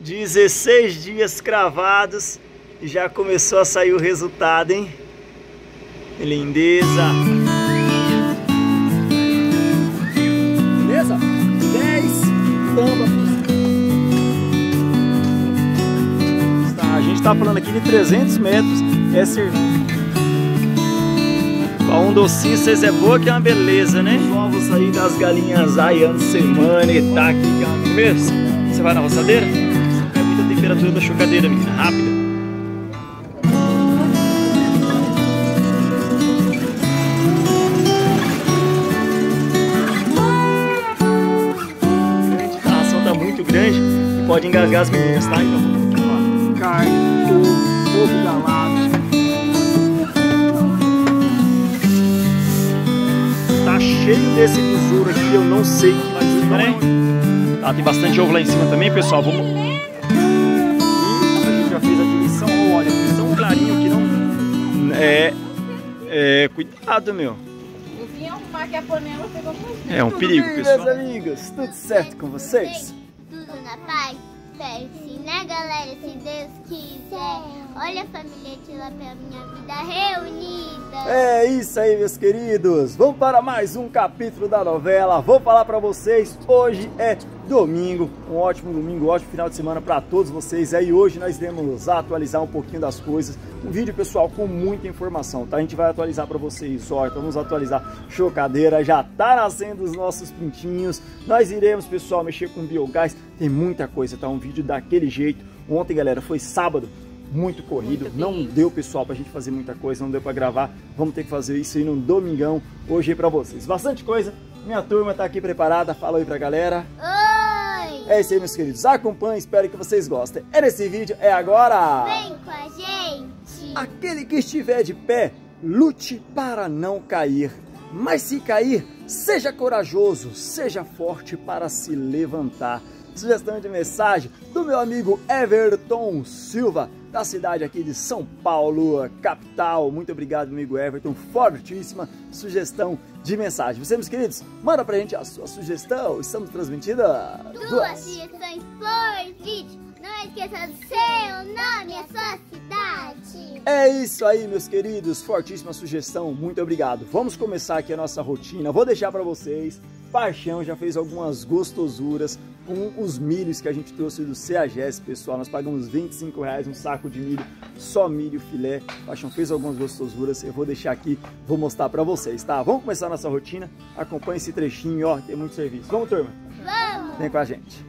16 dias cravados e já começou a sair o resultado, hein? Que lindeza! Beleza? 10 tambas. A gente tá falando aqui de 300 metros. É serviço. Um docinho, vocês é boa que é uma beleza, né? Só vou sair das galinhas aiando semana e tá aqui que é uma beleza. Você vai na roçadeira? É muita temperatura da chocadeira, menina, rápida. A ação tá muito grande e pode engasgar as meninas, tá? Então, ó, carne, ovo galado. Cheio desse besouro aqui, eu não sei o que vai ser, né? Tá, tem bastante ovo lá em cima também, pessoal. Vamos... E a gente já fez a diluição, olha, tão clarinho que não... Cuidado, meu. Eu vim arrumar que a panela pegou pra gente. É um perigo, bem, pessoal. meus amigos, tudo certo com vocês? Tudo na paz? Espero sim, né, galera? Se Deus quiser. Olha a família de lá pela minha vida reunida. É isso aí, meus queridos. Vamos para mais um capítulo da novela. Vou falar para vocês, hoje é domingo, um ótimo domingo, um ótimo final de semana para todos vocês. E hoje nós iremos atualizar um pouquinho das coisas. Um vídeo, pessoal, com muita informação, tá? A gente vai atualizar para vocês, ó, então vamos atualizar chocadeira, já tá nascendo os nossos pintinhos. Nós iremos, pessoal, mexer com biogás. Tem muita coisa, tá? Um vídeo daquele jeito. Ontem, galera, foi sábado. Muito corrido, não deu, pessoal, pra gente fazer muita coisa, não deu pra gravar. Vamos ter que fazer isso aí no domingão, hoje aí pra vocês. Bastante coisa, minha turma tá aqui preparada, fala aí pra galera. Oi! É isso aí, meus queridos, acompanhem, espero que vocês gostem. É nesse vídeo, é agora! Vem com a gente! Aquele que estiver de pé, lute para não cair. Mas se cair, seja corajoso, seja forte para se levantar. Sugestão de mensagem do meu amigo Everton Silva, da cidade aqui de São Paulo, capital. Muito obrigado, amigo Everton, fortíssima sugestão de mensagem. Você, meus queridos, manda pra gente a sua sugestão. Estamos transmitindo duas sugestões por vídeo. Não esqueça do seu nome e a sua cidade. É isso aí, meus queridos, fortíssima sugestão, muito obrigado. Vamos começar aqui a nossa rotina. Vou deixar pra vocês. Paixão já fez algumas gostosuras com os milhos que a gente trouxe do CEAGES, pessoal. Nós pagamos R$25 um saco de milho, só milho filé. Paixão fez algumas gostosuras, eu vou deixar aqui, vou mostrar pra vocês, tá? Vamos começar a nossa rotina, acompanha esse trechinho, ó, tem muito serviço. Vamos, turma? Vamos! Vem com a gente.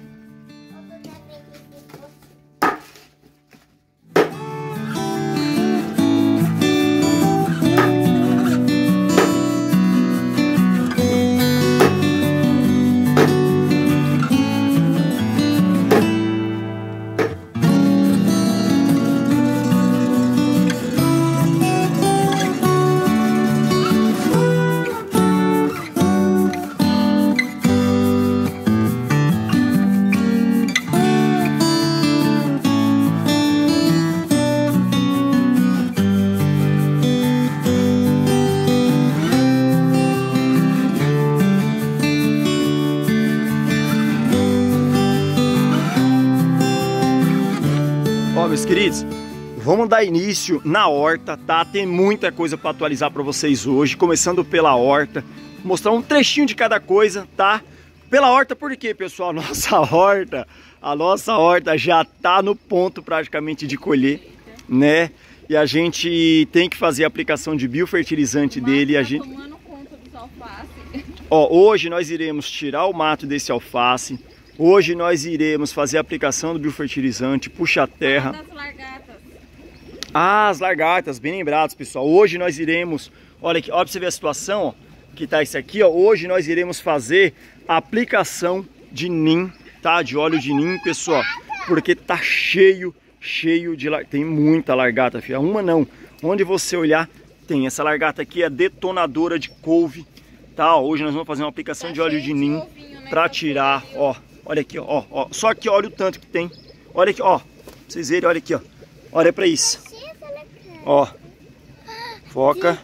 Meus queridos, vamos dar início na horta, tá? Tem muita coisa para atualizar para vocês hoje, começando pela horta, mostrar um trechinho de cada coisa, tá? Pela horta, por quê, pessoal? A nossa horta já tá no ponto praticamente de colher, né? E a gente tem que fazer a aplicação de biofertilizante dele. A gente tomando conta dos alface. Ó, hoje nós iremos tirar o mato desse alface. Hoje nós iremos fazer a aplicação do biofertilizante, puxa-terra. Das largatas. Ah, as lagartas, bem lembrados, pessoal. Hoje nós iremos, olha aqui, olha pra você ver a situação, ó, que tá isso aqui, ó. Hoje nós iremos fazer a aplicação de NIM, tá? De óleo de NIM, pessoal, porque tá cheio de largata. Tem muita largata, filha. Uma não. Onde você olhar, tem. Essa largata aqui é detonadora de couve, tá? Hoje nós vamos fazer uma aplicação de óleo de NIM pra tirar, ó. Olha aqui, ó, ó. Só aqui, olha o tanto que tem. Olha aqui, ó. Pra vocês verem, olha aqui, ó. Olha pra isso. Ó. Foca.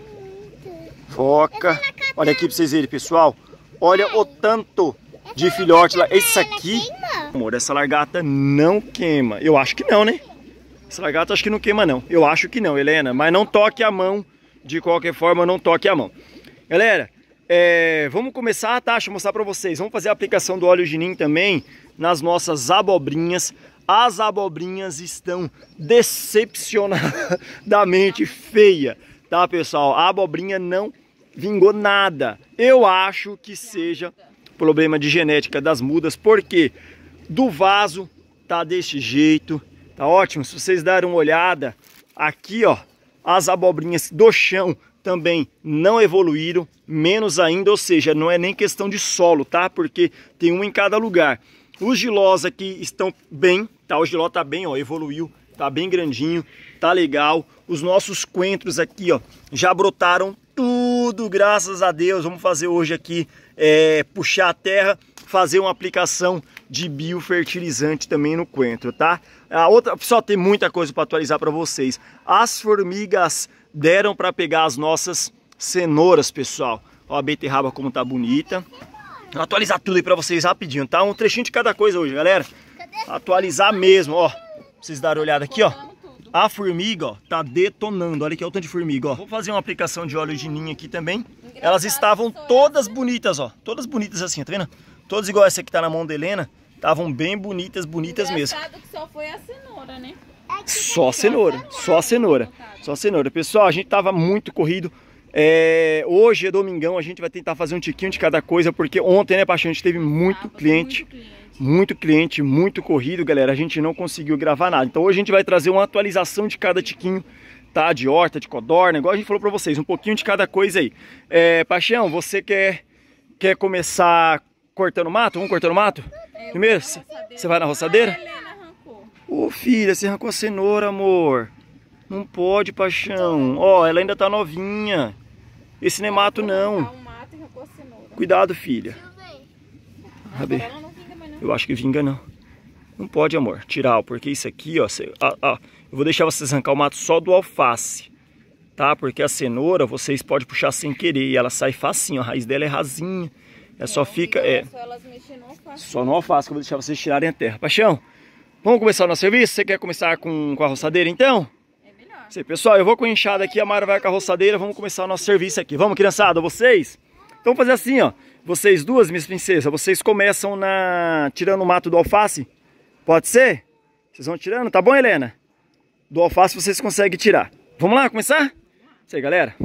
Foca. Olha aqui pra vocês verem, pessoal. Olha o tanto de filhote lá. Esse aqui Amor, essa largata não queima. Eu acho que não, né? Essa largata acho que não queima não. Eu acho que não, Helena. Mas não toque a mão. De qualquer forma, não toque a mão. Galera, vamos começar, tá? Deixa eu mostrar pra vocês. Vamos fazer a aplicação do óleo de nim também nas nossas abobrinhas. As abobrinhas estão decepcionadamente feias, tá, pessoal? A abobrinha não vingou nada. Eu acho que seja problema de genética das mudas, porque do vaso tá desse jeito, tá ótimo. Se vocês darem uma olhada aqui, ó, as abobrinhas do chão também não evoluíram, menos ainda, ou seja, não é nem questão de solo, tá? Porque tem um em cada lugar. Os gilós aqui estão bem, tá? O giló tá bem, ó, evoluiu, tá bem grandinho, tá legal. Os nossos coentros aqui, ó, já brotaram tudo, graças a Deus. Vamos fazer hoje aqui, puxar a terra, fazer uma aplicação de biofertilizante também no coentro, tá? A outra, só tem muita coisa para atualizar para vocês. As formigas deram para pegar as nossas cenouras, pessoal. Ó a beterraba como tá bonita. Vou atualizar tudo aí para vocês rapidinho, tá? Um trechinho de cada coisa hoje, galera. Atualizar mesmo, ó. Pra vocês darem uma olhada aqui, ó. A formiga, ó, tá detonando. Olha aqui, olha o tanto de formiga, ó. Vou fazer uma aplicação de óleo de ninho aqui também. Elas estavam todas bonitas, ó. Todas bonitas assim, tá vendo? Todas igual essa que tá na mão da Helena. Estavam bem bonitas, bonitas mesmo. Que só foi a cenoura, né? Só a cenoura, só a cenoura. Só a cenoura. Pessoal, a gente tava muito corrido. Hoje é domingão, a gente vai tentar fazer um tiquinho de cada coisa, porque ontem, né, Paixão, a gente teve muito cliente. Muito corrido, galera. A gente não conseguiu gravar nada. Então hoje a gente vai trazer uma atualização de cada tiquinho, tá? De horta, de codorna, igual a gente falou pra vocês, um pouquinho de cada coisa aí. Paixão, você quer começar cortando mato? Vamos cortando mato? Primeiro, você vai na roçadeira? Ô filha, você arrancou a cenoura, amor. Não pode, Paixão. Ó, ela ainda tá novinha. Esse não é mato, não. Cuidado, filha. Eu acho que vinga, não. Não pode, amor, tirar, porque isso aqui, ó, eu vou deixar vocês arrancar o mato só do alface, tá? Porque a cenoura vocês podem puxar sem querer e ela sai facinho, a raiz dela é rasinha. Só fica, só no alface que eu vou deixar vocês tirarem a terra. Paixão, vamos começar o nosso serviço? Você quer começar com a roçadeira, então? É melhor. Pessoal, eu vou com a enxada aqui, a Mara vai com a roçadeira, vamos começar o nosso serviço aqui. Vamos, criançada, vocês? Então vamos fazer assim, ó. Vocês duas, minhas princesas, vocês começam tirando o mato do alface. Pode ser? Vocês vão tirando, tá bom, Helena? Do alface vocês conseguem tirar. Vamos lá, começar? Isso aí, galera.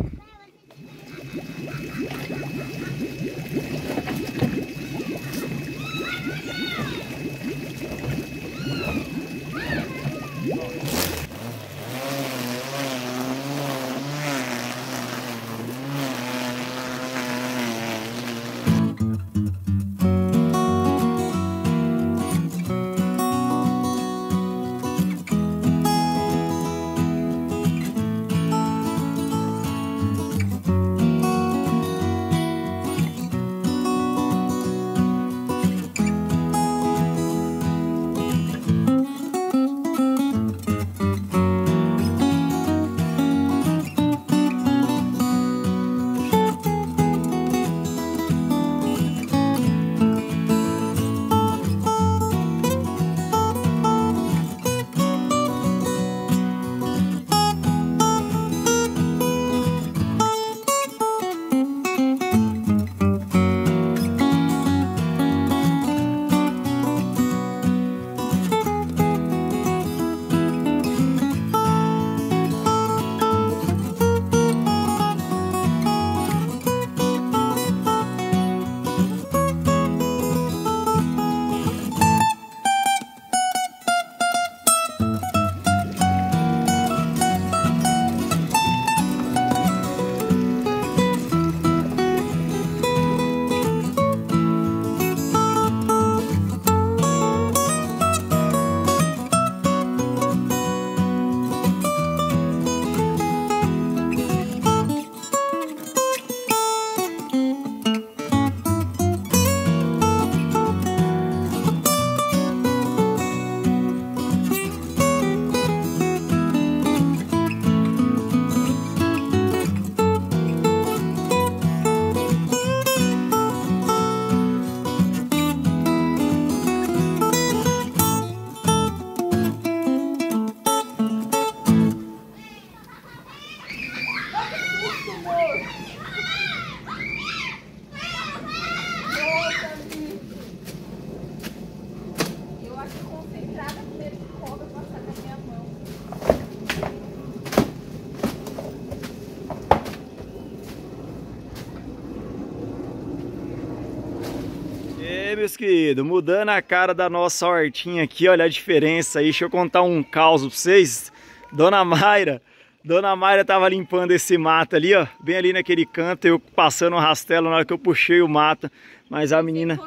meus queridos, mudando a cara da nossa hortinha aqui, olha a diferença aí. Deixa eu contar um caos pra vocês. Dona Mayra tava limpando esse mato ali, ó, bem ali naquele canto, eu passando o rastelo na hora que eu puxei o mato, mas a menina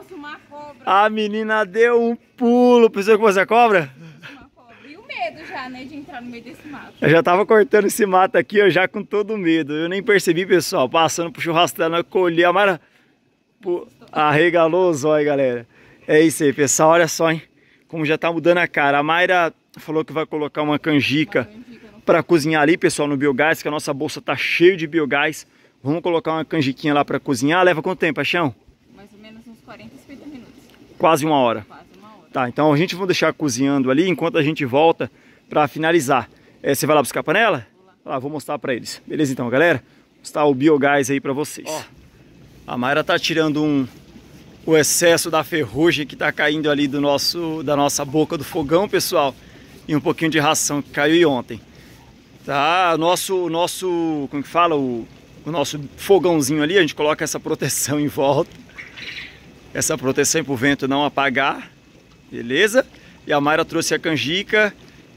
deu um pulo. Pensou que fosse a cobra? Uma cobra. E o medo já, né, de entrar no meio desse mato. Eu já tava cortando esse mato aqui, ó, já com todo medo. Eu nem percebi, pessoal, passando, puxei o rastelo, na hora que eu olhei, a Mayra arregalou os olhos, galera. É isso aí, pessoal, olha só, hein, como já tá mudando a cara. A Mayra falou que vai colocar uma canjica para cozinhar ali, pessoal, no biogás, que a nossa bolsa tá cheia de biogás. Vamos colocar uma canjiquinha lá para cozinhar. Leva quanto tempo, Paixão? Mais ou menos uns 40, 50 minutos. Quase uma hora. Quase uma hora. Tá, então a gente vai deixar cozinhando ali enquanto a gente volta para finalizar. Você vai lá buscar a panela? Vou lá, vou mostrar para eles. Beleza então, galera? Vou mostrar o biogás aí para vocês. Ó, a Mayra tá tirando o excesso da ferrugem que tá caindo ali da nossa boca do fogão, pessoal. E um pouquinho de ração que caiu aí ontem. Tá, como que fala? O nosso fogãozinho ali, a gente coloca essa proteção em volta. Essa proteção para o vento não apagar. Beleza? E a Mayra trouxe a canjica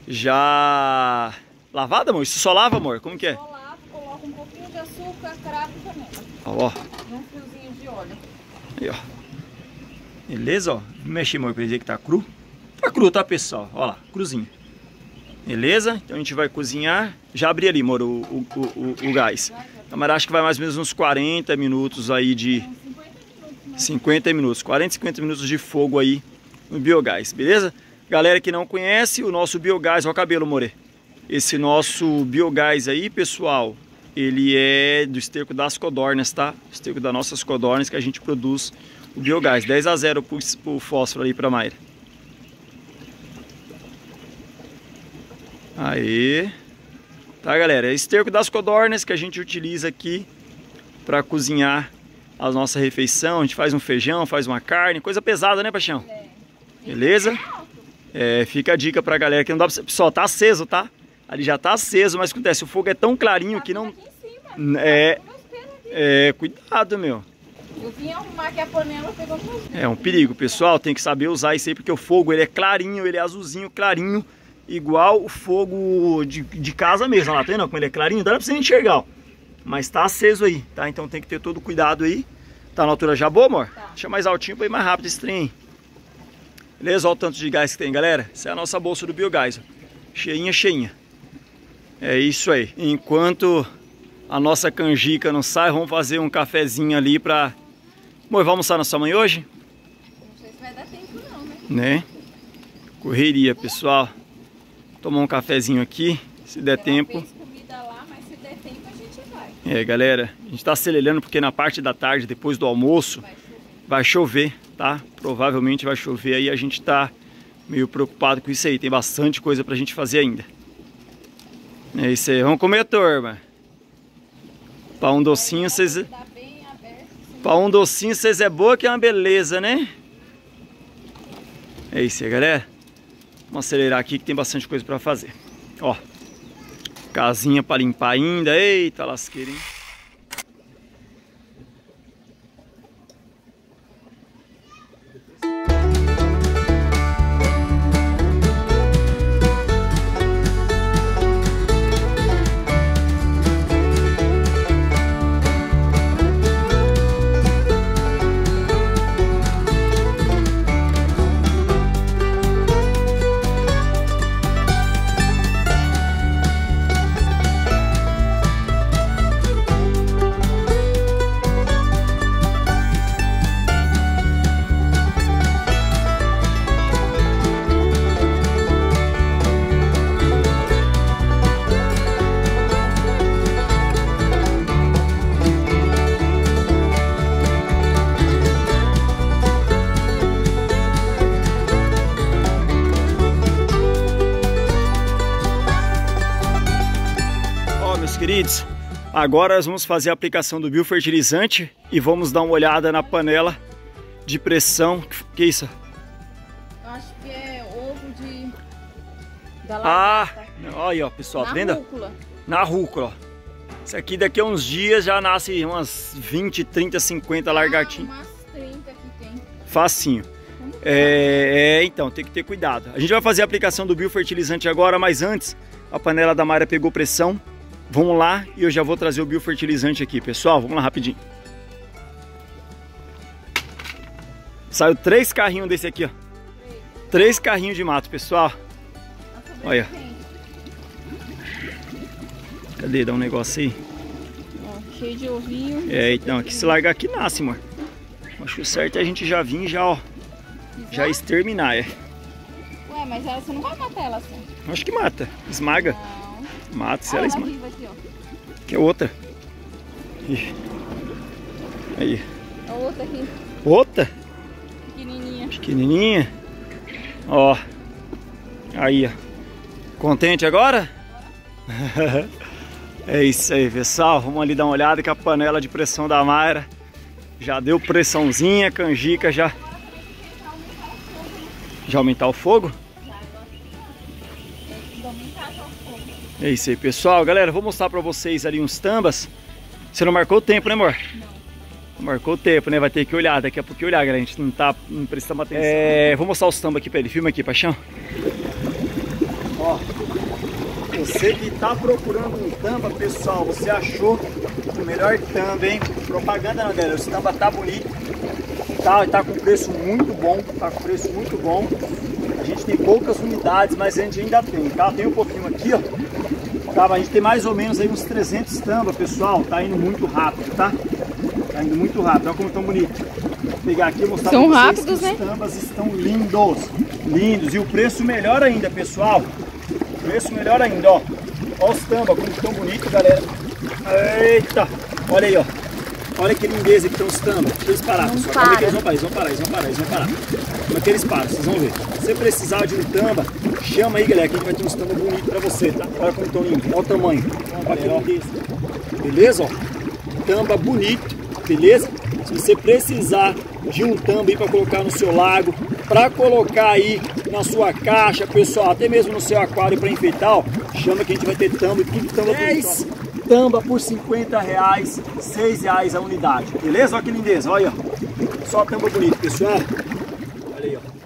já lavada, amor? Isso só lava, amor? Como que é? Só lavo, coloco um pouquinho de açúcar, cravo e canela. Ó. E um fiozinho de óleo. Aí, ó. Beleza, ó. Mexe, amor, pra dizer que tá cru. Tá cru, tá, pessoal? Ó lá, cruzinho. Beleza? Então a gente vai cozinhar. Já abri ali, amor, o gás. A Mayra acho que vai mais ou menos uns 40 minutos aí de... 50 minutos, 40, 50 minutos de fogo aí no biogás, beleza? Galera que não conhece, o nosso biogás, ó o cabelo, more. Esse nosso biogás aí, pessoal, ele é do esterco das codornas, tá? Esterco das nossas codornas que a gente produz o biogás. 10-0 pro fósforo aí pra Mayra. Aí, tá, galera? É esterco das codornas que a gente utiliza aqui para cozinhar a nossa refeição. A gente faz um feijão, faz uma carne, coisa pesada, né, Paixão? Beleza? Fica a dica pra galera que não dá pra... Pessoal, tá aceso, tá? Ali já tá aceso, mas acontece, o fogo é tão clarinho que não... Cuidado, meu. Eu vim arrumar aqui a panela, pegou meus dedos. É um perigo, pessoal, tem que saber usar isso aí, porque o fogo, ele é clarinho, ele é azulzinho, clarinho. Igual o fogo de casa mesmo, lá, tá vendo? Como ele é clarinho, dá pra você enxergar, ó. Mas tá aceso aí, tá? Então tem que ter todo cuidado aí. Tá na altura já boa, amor? Tá. Deixa mais altinho pra ir mais rápido esse trem. Beleza? Olha o tanto de gás que tem, galera. Essa é a nossa bolsa do biogás, ó. Cheinha, cheinha. É isso aí. Enquanto a nossa canjica não sai, vamos fazer um cafezinho ali pra... Amor, vai almoçar na sua mãe hoje? Não sei se vai dar tempo não, né? Né? Correria, pessoal. Tomar um cafezinho aqui, se der tempo. Comida lá, mas se der tempo a gente vai. Galera, a gente tá acelerando porque na parte da tarde, depois do almoço, vai chover, tá? Provavelmente vai chover, aí a gente tá meio preocupado com isso aí. Tem bastante coisa pra gente fazer ainda. É isso aí, vamos comer, turma. Pra um docinho, vocês... Pra um docinho, vocês é boa que é uma beleza, né? É isso aí, galera. Vamos acelerar aqui que tem bastante coisa pra fazer. Ó, casinha pra limpar ainda. Eita lasqueira, hein? Queridos, agora nós vamos fazer a aplicação do biofertilizante e vamos dar uma olhada na panela de pressão. Que é isso? Eu acho que é ovo da lagarta. Olha, ó, pessoal, tá vendo? Rúcula. Na rúcula, ó. Isso aqui daqui a uns dias já nasce umas 20, 30, 50 lagartinhas. Umas 30 que tem. facinho. Então, tem que ter cuidado. A gente vai fazer a aplicação do biofertilizante agora, mas antes, a panela da Mayra pegou pressão. Vamos lá e eu já vou trazer o biofertilizante aqui, pessoal. Vamos lá rapidinho. Saiu 3 carrinhos desse aqui, ó. 3 carrinhos de mato, pessoal. Olha. Cadê? Dá um negócio aí. Ó, cheio de ovinho. Então, aqui se largar aqui nasce, amor. Acho que o certo é a gente já vir já, ó. Já exterminar, Ué, mas você não vai matar ela assim? Acho que mata. Esmaga. Não. Mata, se ela esmaga. Aqui, ó. Que é outra. Aí. A outra aqui. Outra? Pequenininha. Pequenininha. Ó. Aí, ó. Contente agora? É isso aí, pessoal. Vamos ali dar uma olhada que a panela de pressão da Mayra já deu pressãozinha, canjica já. Já aumentar o fogo? É isso aí, pessoal. Galera, vou mostrar pra vocês ali uns tambas. Você não marcou o tempo, né, amor? Não marcou o tempo, né? Vai ter que olhar, daqui a pouco olhar, galera. A gente não prestamos atenção. Vou mostrar os tambas aqui pra ele. Filma aqui, paixão. Ó, você que tá procurando um tamba, pessoal, você achou o melhor tamba, hein? Propaganda não, galera. Esse tamba tá bonito. Tá com preço muito bom. Tá com preço muito bom. A gente tem poucas unidades, mas a gente ainda tem, tá? Tem um pouquinho aqui, ó. Tá, a gente tem mais ou menos aí uns 300 tamba, pessoal. Tá indo muito rápido, tá? Tá indo muito rápido. Olha como estão bonitos. Vou pegar aqui e mostrar pra vocês. São rápidos, que né? Os tambas estão lindos. Lindos. E o preço melhor ainda, pessoal. O preço melhor ainda, ó. Olha os tambas, como estão bonitos, galera. Eita! Olha aí, ó. Olha que lindeza que estão os tambas. Deixa eles parar, pessoal. Calma aí que eles vão parar. Como é que eles param? Vocês vão ver. Se você precisar de um tamba, chama aí, galera, que a gente vai ter uns tambas bonitos pra você, tá? Olha como estão lindos. Olha o tamanho. Olha, ó. Beleza, ó? Tamba bonito, beleza? Se você precisar de um tamba aí pra colocar no seu lago, pra colocar aí na sua caixa, pessoal, até mesmo no seu aquário pra enfeitar, ó, chama que a gente vai ter tamba e tudo tamba bonito, ó. Tamba por R$50, R$6 a unidade, beleza? Olha que lindeza, olha ó. Só tamba bonito, pessoal. Olha aí, ó.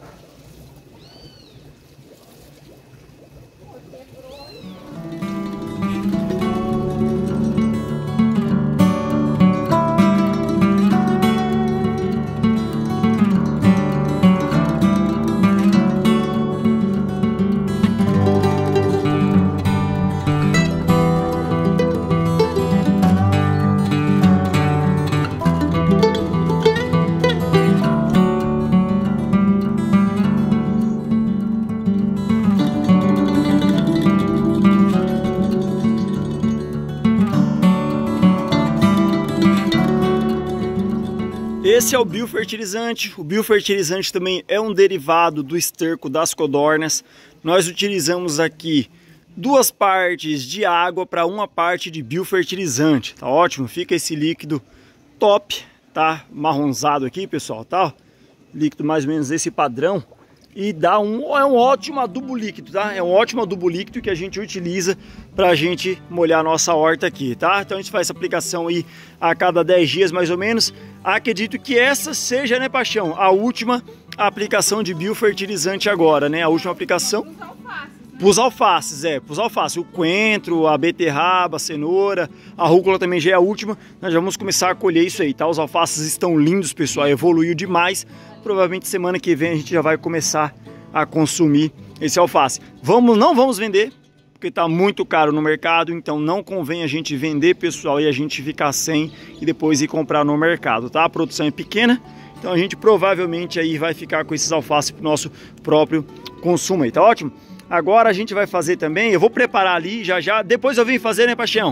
Esse é o biofertilizante. O biofertilizante também é um derivado do esterco das codornas. Nós utilizamos aqui 2 partes de água para 1 parte de biofertilizante. Tá ótimo? Fica esse líquido top, tá? Marronzado aqui, pessoal, tá? Líquido mais ou menos desse padrão. E dá um ótimo adubo líquido, tá? É um ótimo adubo líquido que a gente utiliza pra gente molhar a nossa horta aqui, tá? Então a gente faz essa aplicação aí a cada 10 dias mais ou menos. Acredito que essa seja, né, paixão, a última aplicação de biofertilizante agora, né? A última aplicação pros alfaces, pros alfaces. O coentro, a beterraba, a cenoura, a rúcula também já é a última. Nós já vamos começar a colher isso aí, tá? Os alfaces estão lindos, pessoal, evoluiu demais. Provavelmente semana que vem a gente já vai começar a consumir esse alface. Não vamos vender, porque está muito caro no mercado, então não convém a gente vender, pessoal, e a gente ficar sem e depois ir comprar no mercado, tá? A produção é pequena, então a gente provavelmente aí vai ficar com esses alfaces para o nosso próprio consumo aí, tá ótimo? Agora a gente vai fazer também, eu vou preparar ali já, depois eu venho fazer, né, paixão?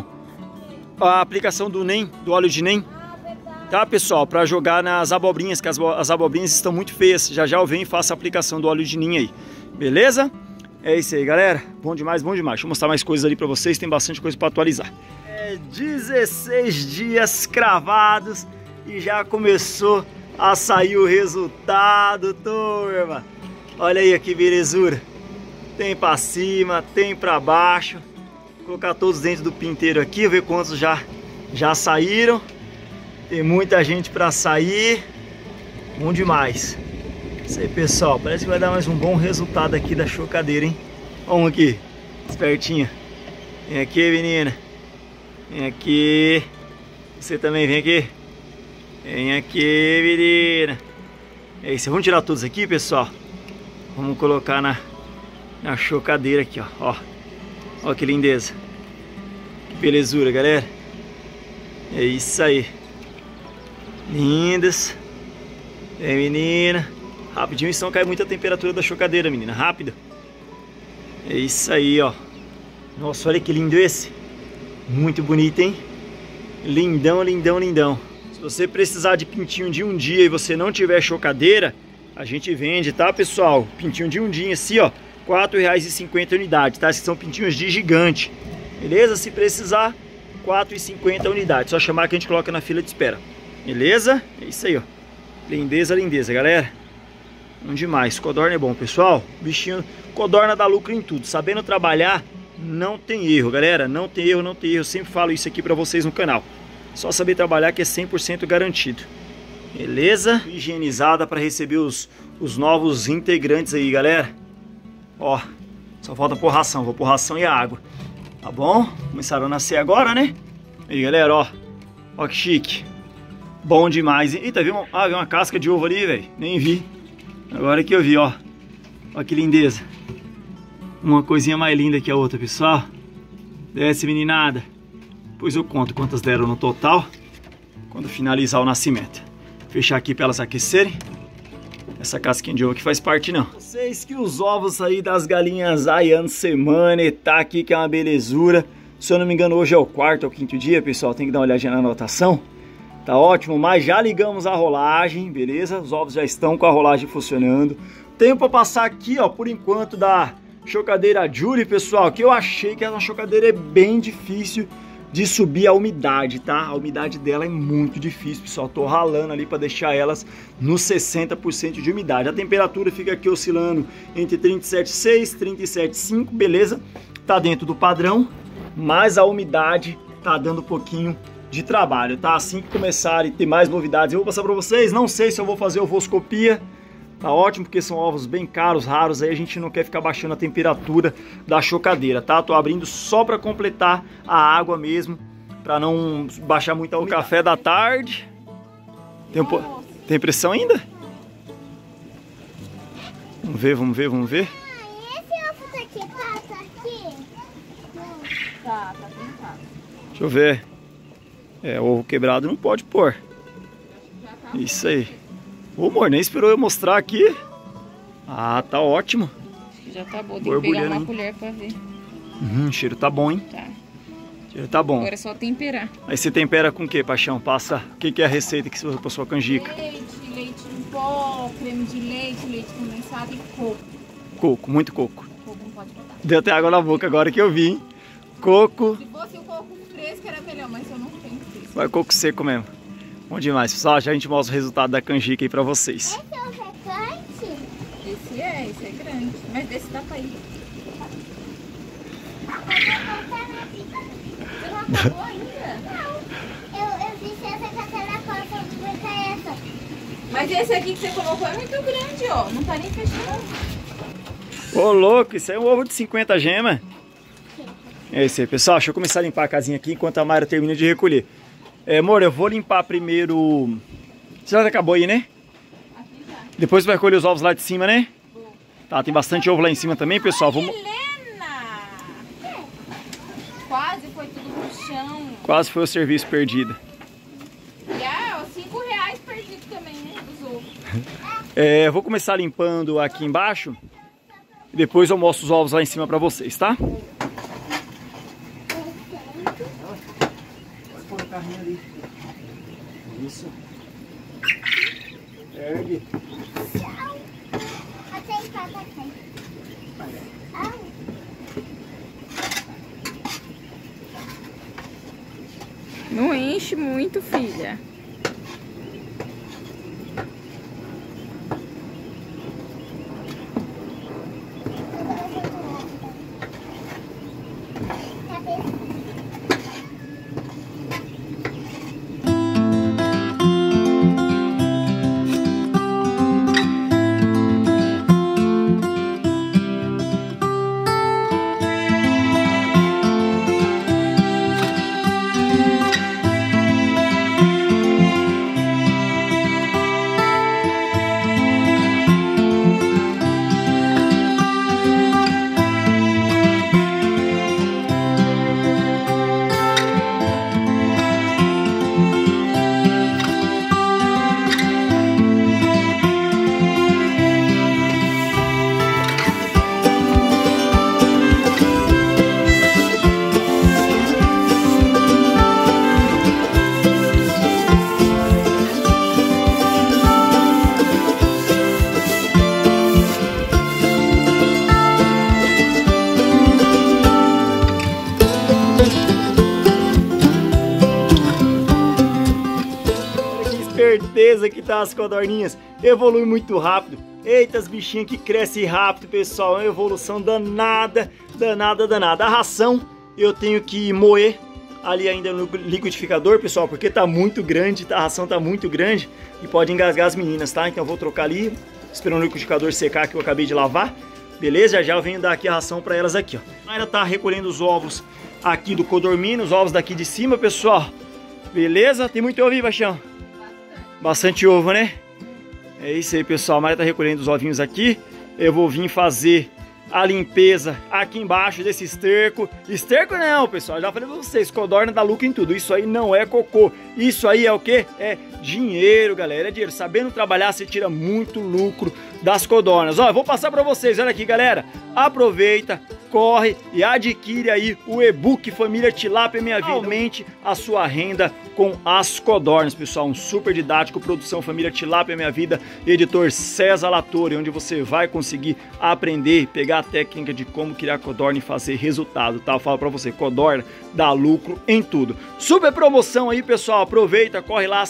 A aplicação do NEM, do óleo de NEM. Tá, pessoal, para jogar nas abobrinhas, que as abobrinhas estão muito feias. Já eu venho e faço a aplicação do óleo de NEM aí. Beleza? É isso aí, galera. Bom demais, bom demais. Deixa eu mostrar mais coisas ali para vocês. Tem bastante coisa para atualizar. 16 dias cravados e já começou a sair o resultado, turma. Olha aí que belezura. Tem para cima, tem para baixo. Vou colocar todos dentro do pinteiro aqui, ver quantos já saíram. Tem muita gente para sair. Bom demais. Isso aí, pessoal. Parece que vai dar mais um bom resultado aqui da chocadeira, hein? Ó um aqui. Espertinha. Vem aqui, menina. Vem aqui. Você também vem aqui. Vem aqui, menina. É isso. Vamos tirar todos aqui, pessoal. Vamos colocar na chocadeira aqui, ó. Ó que lindeza. Que belezura, galera. É isso aí. Lindas. É, menina. Rapidinho, senão cai muita temperatura da chocadeira, menina. Rápido. É isso aí, ó. Nossa, olha que lindo esse. Muito bonito, hein? Lindão, lindão, lindão. Se você precisar de pintinho de um dia e você não tiver chocadeira, a gente vende, tá, pessoal? Pintinho de um dia assim, ó. R$ 4,50 unidade, tá? Esses são pintinhos de gigante. Beleza? Se precisar, R$ 4,50 unidade. Só chamar que a gente coloca na fila de espera. Beleza? É isso aí, ó. Lindeza, lindeza, galera. Bom demais. Codorna é bom, pessoal. Bichinho, codorna dá lucro em tudo. Sabendo trabalhar, não tem erro, galera. Não tem erro, não tem erro. Eu sempre falo isso aqui pra vocês no canal. Só saber trabalhar que é 100% garantido. Beleza? Higienizada para receber os novos integrantes aí, galera. Ó, só falta pôr ração. Vou pôr ração e a água. Tá bom? Começaram a nascer agora, né? Aí, galera, ó. Ó que chique. Bom demais. Eita, viu uma casca de ovo ali, velho. Nem vi. Agora que eu vi, ó. Ó que lindeza. Uma coisinha mais linda que a outra, pessoal. Desce, meninada. Depois eu conto quantas deram no total quando finalizar o nascimento. Fechar aqui para elas aquecerem. Essa casquinha de ovo que faz parte não. Vocês que os ovos aí das galinhas Ayane Semana tá aqui, que é uma belezura. Se eu não me engano, hoje é o quarto ou quinto dia, pessoal. Tem que dar uma olhadinha na anotação. Tá ótimo, mas já ligamos a rolagem, beleza? Os ovos já estão com a rolagem funcionando. Tenho para passar aqui, ó, por enquanto, da chocadeira Julie, pessoal, que eu achei que essa chocadeira é bem difícil de subir a umidade, tá? A umidade dela é muito difícil, pessoal. Tô ralando ali para deixar elas nos 60% de umidade. A temperatura fica aqui oscilando entre 37,6 e 37,5, beleza? Tá dentro do padrão, mas a umidade tá dando um pouquinho de trabalho, tá? Assim que começarem a ter mais novidades, eu vou passar para vocês. Não sei se eu vou fazer ovoscopia. Tá ótimo, porque são ovos bem caros, raros, aí a gente não quer ficar baixando a temperatura da chocadeira, tá? Tô abrindo só para completar a água mesmo, para não baixar muito o café da tarde. Tem pressão ainda? Vamos ver, vamos ver, vamos ver. Esse ovo daqui passa aqui? Tá pintado. Deixa eu ver. É, ovo quebrado não pode pôr. Isso aí. Ô, amor, nem esperou eu mostrar aqui. Ah, tá ótimo. Já tá bom, tem que pegar uma colher pra ver. O cheiro tá bom, hein? Tá. O cheiro tá bom. Agora é só temperar. Aí você tempera com o que, paixão? Passa. O que é a receita que você usa pra sua canjica? Leite em pó, creme de leite, leite condensado e coco. Coco, muito coco. Coco não pode botar. Deu até água na boca agora que eu vi, hein? Coco. Se fosse o coco fresco era melhor, mas eu não tenho fresco. Vai coco seco mesmo. Bom demais, pessoal. Já a gente mostra o resultado da canjica aí pra vocês. Esse ovo é grande? Esse é grande. Mas desse dá pra ir. Você não acabou ainda? Não. Eu disse essa cadeira costa, vou botar essa. Mas esse aqui que você colocou é muito grande, ó. Não tá nem fechando. Ô, louco, isso aí é um ovo de 50 gemas. É isso aí, pessoal. Deixa eu começar a limpar a casinha aqui enquanto a Mayra termina de recolher. Amor, eu vou limpar primeiro... Você já acabou aí, né? Aqui tá. Depois você vai recolher os ovos lá de cima, né? Vou. Tá, tem bastante ovo lá em cima também, pessoal. Vamos... Helena! Quase foi tudo pro chão. Quase foi o serviço perdido. E ó, R$5 perdido também, né? Dos ovos. Eu vou começar limpando aqui embaixo. E depois eu mostro os ovos lá em cima pra vocês, tá? Isso. Ergue. Não enche muito, filha. beleza que tá as codorninhas. Evolui muito rápido. Eita, as bichinhas que crescem rápido, pessoal. É uma evolução danada, danada, danada. A ração eu tenho que moer ali ainda no liquidificador, pessoal, porque tá muito grande, a ração tá muito grande e pode engasgar as meninas, tá? Então eu vou trocar ali, esperando o liquidificador secar que eu acabei de lavar. Beleza? Já eu venho dar aqui a ração para elas aqui, ó. A Mayra tá recolhendo os ovos aqui do codormino, os ovos daqui de cima, pessoal. Beleza? Tem muito ovo aí, Baixão? Bastante ovo, né? É isso aí, pessoal. A Mayra tá recolhendo os ovinhos aqui. Eu vou vir fazer a limpeza aqui embaixo desse esterco. Esterco não, pessoal. Já falei pra vocês, codorna dá lucro em tudo. Isso aí não é cocô. Isso aí é o quê? É dinheiro, galera. É dinheiro. Sabendo trabalhar, você tira muito lucro das codornas. Ó, eu vou passar pra vocês. Olha aqui, galera. Aproveita, corre e adquire aí o e-book Família Tilápia Minha Vida. Aumente a sua renda com as codornas, pessoal. Um super didático, produção Família Tilápia Minha Vida, editor César Latore, onde você vai conseguir aprender e pegar a técnica de como criar codorna e fazer resultado, tá? Eu falo pra você, codorna dá lucro em tudo. Super promoção aí, pessoal. Aproveita, corre lá, R$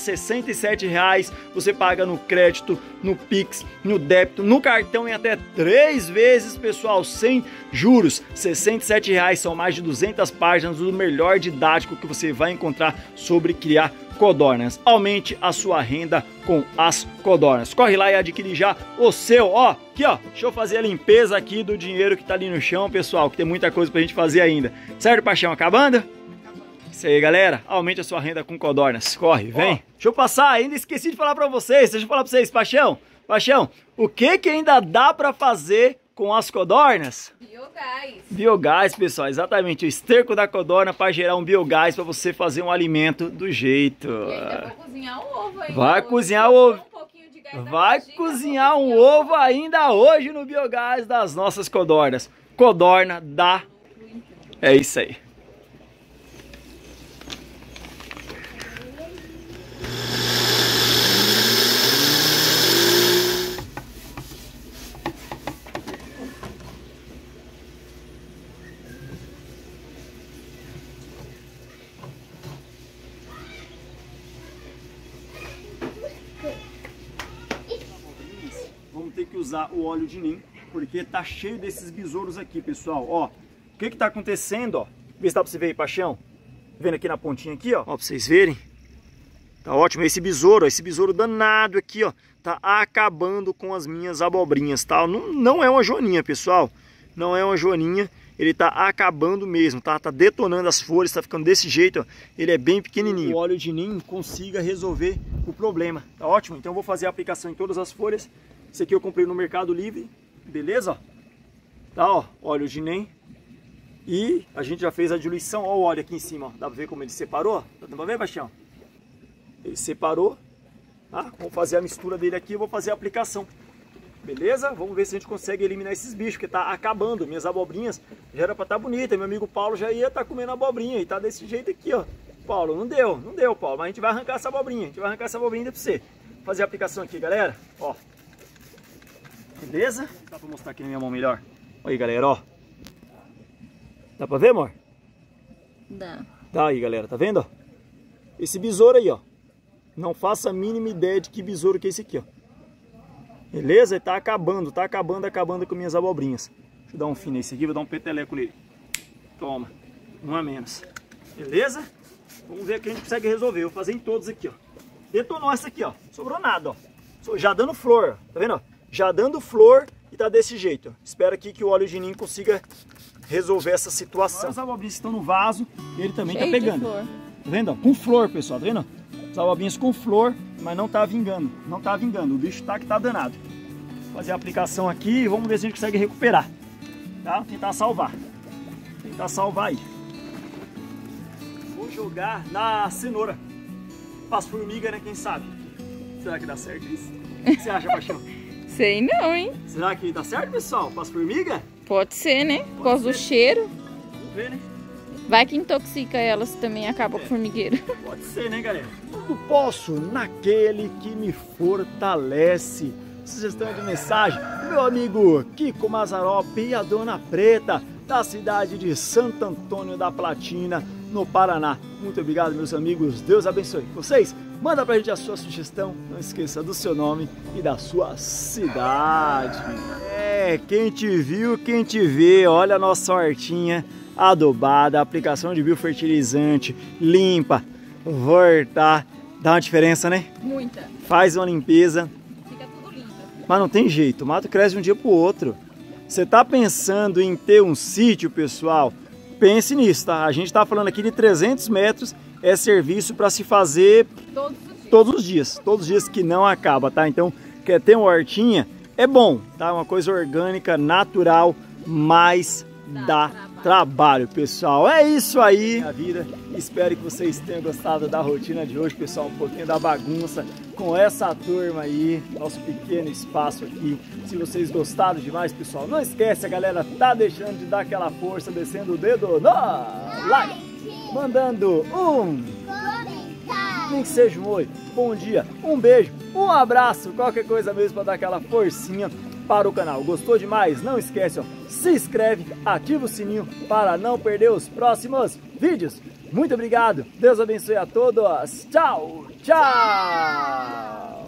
67,00. Você paga no crédito, no Pix, no débito, no cartão em até 3 vezes, pessoal, sem juros. R$ 67,00, são mais de 200 páginas do melhor didático que você vai encontrar sobre criar codornas. Aumente a sua renda com as codornas. Corre lá e adquire já o seu, ó. Aqui, ó. Deixa eu fazer a limpeza aqui do dinheiro que tá ali no chão, pessoal, que tem muita coisa pra gente fazer ainda. Certo, Paixão? Acabando? Isso aí, galera. Aumente a sua renda com codornas. Corre, vem. Ó, deixa eu passar. Ainda esqueci de falar pra vocês. Deixa eu falar pra vocês, Paixão. Paixão, o que ainda dá pra fazer com as codornas? Biogás. Biogás, pessoal, exatamente, o esterco da codorna para gerar um biogás para você fazer um alimento do jeito. E ainda vou cozinhar um ovo aí. Vai cozinhar o ovo. Vai cozinhar um ovo ainda hoje no biogás das nossas codornas. Codorna dá. É isso aí. Vamos ter que usar o óleo de nim, porque tá cheio desses besouros aqui, pessoal. Ó, o que que tá acontecendo, ó? Vê se dá pra você ver aí, Paixão. Vendo aqui na pontinha aqui, ó. Ó, pra vocês verem. Tá ótimo. Esse besouro danado aqui, ó, tá acabando com as minhas abobrinhas, tá? Não é uma joaninha, pessoal. Não é uma joaninha. Ele tá acabando mesmo, tá? Tá detonando as folhas, tá ficando desse jeito, ó. Ele é bem pequenininho. O óleo de nim consiga resolver o problema, tá ótimo? Então eu vou fazer a aplicação em todas as folhas. Esse aqui eu comprei no Mercado Livre, beleza? Ó. Tá, ó, óleo de nim. E a gente já fez a diluição, ó o óleo aqui em cima, ó. Dá pra ver como ele separou? Tá dando pra ver, Baixão? Ele separou, tá? Vamos fazer a mistura dele aqui, eu vou fazer a aplicação. Beleza? Vamos ver se a gente consegue eliminar esses bichos, porque tá acabando. Minhas abobrinhas já era pra estar bonita. Meu amigo Paulo já ia estar comendo abobrinha e tá desse jeito aqui, ó. Paulo, não deu, Paulo. Mas a gente vai arrancar essa abobrinha. A gente vai arrancar essa abobrinha ainda pra você. Vou fazer a aplicação aqui, galera. Ó. Beleza? Dá pra mostrar aqui na minha mão melhor. Olha aí, galera, ó. Dá pra ver, amor? Dá. Tá aí, galera, tá vendo, ó? Esse besouro aí, ó. Não faça a mínima ideia de que besouro que é esse aqui, ó. Beleza? Ele tá acabando com minhas abobrinhas. Deixa eu dar um fim nesse aqui, vou dar um peteleco nele. Toma, um a menos. Beleza? Vamos ver o que a gente consegue resolver. Eu vou fazer em todos aqui, ó. Detonou essa aqui, ó. Sobrou nada, ó. Já dando flor, ó. Tá vendo, ó? Já dando flor e tá desse jeito, ó. Espero aqui que o óleo de nim consiga resolver essa situação. As abobrinhas estão no vaso e ele também tá pegando. Tá vendo, ó? Com flor, pessoal, tá vendo? As abobrinhas com flor, mas não tá vingando. Não tá vingando. O bicho tá que tá danado. Vou fazer a aplicação aqui e vamos ver se a gente consegue recuperar. Tá? Tentar salvar. Tentar salvar aí. Vou jogar na cenoura. As formigas, né? Quem sabe? Será que dá certo isso? O que você acha, Paixão? Sei não, hein? Será que dá certo, pessoal? Para as formigas? Pode ser, né? Por causa do cheiro. Vamos ver, né? Vai que intoxica elas também, acaba com o formigueiro. Pode ser, né, galera? Tudo posso naquele que me fortalece. Sugestão de mensagem, meu amigo Kiko Mazarop e a Dona Preta, da cidade de Santo Antônio da Platina, no Paraná. Muito obrigado, meus amigos. Deus abençoe vocês. Manda pra gente a sua sugestão, não esqueça do seu nome e da sua cidade. Quem te viu, quem te vê, olha a nossa hortinha adubada, aplicação de biofertilizante, limpa, voltar, dá uma diferença, né? Muita. Faz uma limpeza. Fica tudo limpo. Mas não tem jeito, o mato cresce de um dia pro outro. Você tá pensando em ter um sítio, pessoal? Pense nisso, tá? A gente tá falando aqui de 300 metros, é serviço para se fazer todos os dias que não acaba, tá? Então, quer ter uma hortinha? É bom, tá? Uma coisa orgânica, natural, mas dá trabalho, pessoal. É isso aí, a vida. Espero que vocês tenham gostado da rotina de hoje, pessoal. Um pouquinho da bagunça com essa turma aí, nosso pequeno espaço aqui. Se vocês gostaram demais, pessoal, não esquece, a galera tá deixando de dar aquela força, descendo o dedo no like, mandando nem que seja um oi, bom dia, um beijo, um abraço, qualquer coisa mesmo para dar aquela forcinha para o canal. Gostou demais? Não esquece, ó, se inscreve, ativa o sininho para não perder os próximos vídeos. Muito obrigado, Deus abençoe a todos, tchau, tchau!